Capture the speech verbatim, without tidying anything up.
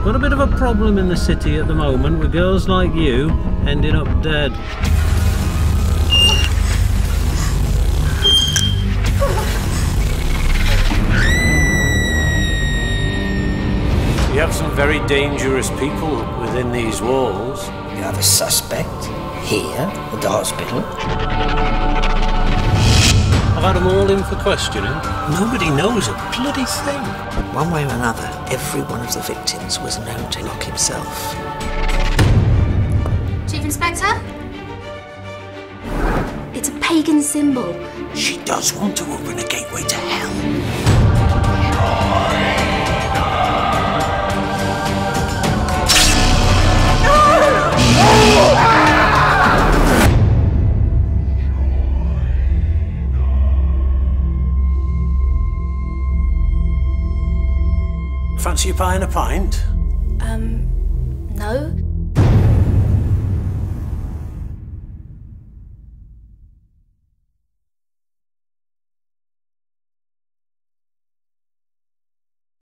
Got a bit of a problem in the city at the moment with girls like you ending up dead. You have some very dangerous people within these walls. You have a suspect here at the hospital. I've had them all in for questioning. Nobody knows a bloody thing. One way or another, every one of the victims was known to Locke himself. Chief Inspector? It's a pagan symbol. She does want to open a gateway to hell. Fancy you buying a pint? Um, no.